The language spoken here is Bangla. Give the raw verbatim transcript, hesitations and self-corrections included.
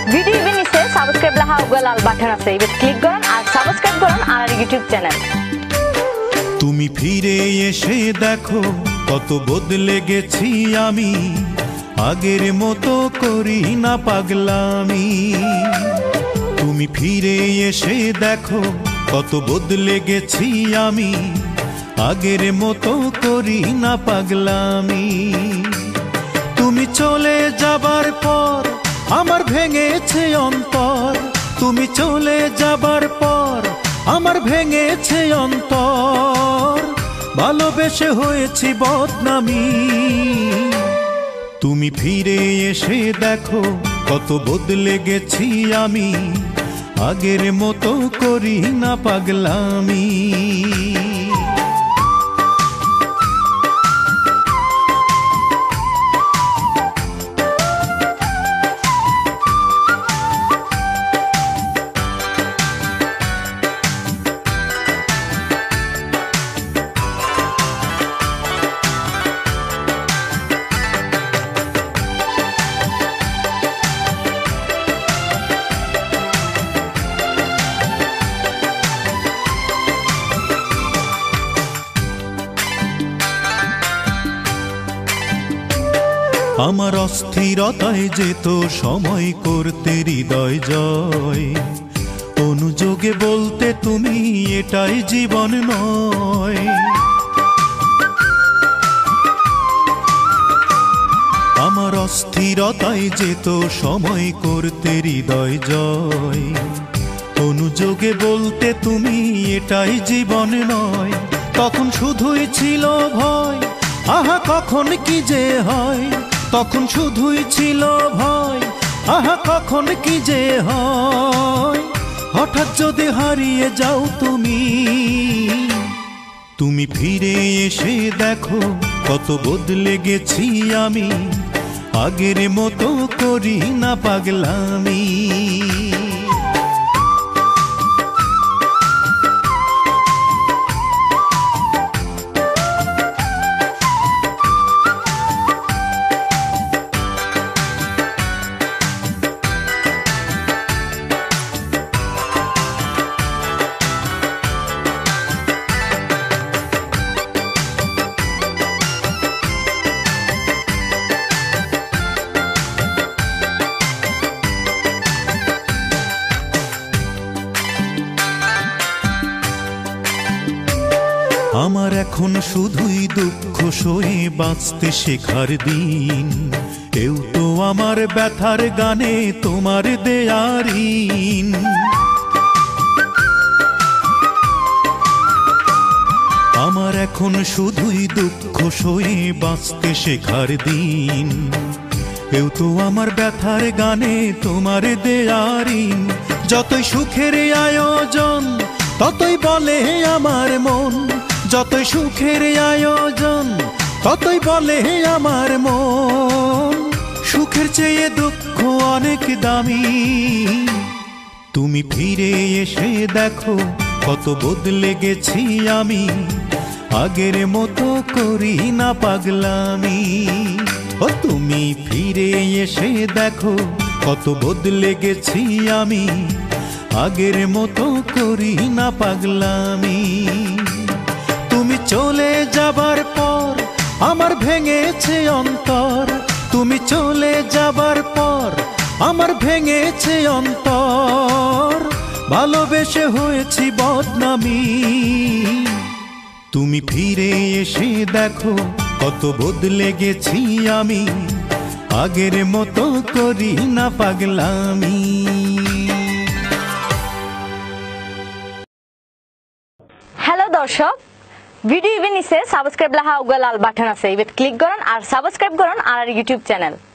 ভিডিও নিচে সাবস্ক্রাইব লাহা উগা লাল বাটন আছে এবার ক্লিক করুন আর সাবস্ক্রাইব করুন আর ইউটিউব চ্যানেল। তুমি ফিরে এসে দেখো কত বদলে গেছি আমি, আগের মতো করি না পাগলামি। তুমি ফিরে এসে দেখো কত বদলে গেছি আমি, আগের মতো করি না পাগলামি। তুমি চলে যাবার পর আমার ভেঙেছে অন্তর, তুমি চলে যাবার পর আমার ভেঙেছে অন্তর, ভালোবেসে হয়েছি বদনামি। তুমি ফিরে এসে দেখো কত বদলে গেছি আমি, আগের মতো করি না পাগলামি। আমার অস্থিরতায় যেত সময় করতে হৃদয় জয়, অনুযোগে বলতে তুমি এটাই জীবন নয়। আমার অস্থিরতায় যেত সময় করতে হৃদয় জয়, অনুযোগে বলতে তুমি এটাই জীবন নয়। তখন শুধুই ছিল ভয়, আহা কখন কি যে হয়, তখন শুধুই ছিল ভয়, আহা কখন কি যে হয়। হঠাৎ যদি হারিয়ে যাও তুমি, তুমি ফিরে এসে দেখো কত বদলে গেছি আমি, আগের মতো করি না পাগলামি। আমার এখন শুধুই দুঃখ সয়ে বাঁচতে শেখার দিন, কেউ তো আমার ব্যথার গানে তোমার দেয়ারিন। আমার এখন শুধুই দুঃখ সয়ে বাঁচতে শেখার দিন, কেউ তো আমার ব্যথার গানে তোমার দেয়ারিন। যতই সুখের আয়োজন ততই বলে আমার মন, যতই সুখের আয়োজন ততই বলে আমার মন, সুখের চেয়ে দুঃখ অনেক দামি। তুমি ফিরে এসে দেখো কত বদলে গেছি আমি, আগের মতো করি না পাগলামি। ও তুমি ফিরে এসে দেখো কত বদলে গেছি আমি, আগের মতো করি না পাগলামি। তুমি চলে যাবার পর আমার ভেঙেছে অন্তর, তুমি চলে যাবার পর আমার ভেঙেছে অন্তর, ভালোবেসে হয়েছি বদনামি। তুমি ফিরে এসে দেখো কত বদলে গেছি আমি, আগের মতো করি না পাগলামি। হ্যালো দর্শক, ভিডিও নিচে সাবস্ক্রাইব লাহা উগা লাল বাটন আছে এবার ক্লিক করুন আর সাবস্ক্রাইব করুন আর ইউটিউব চ্যানেল।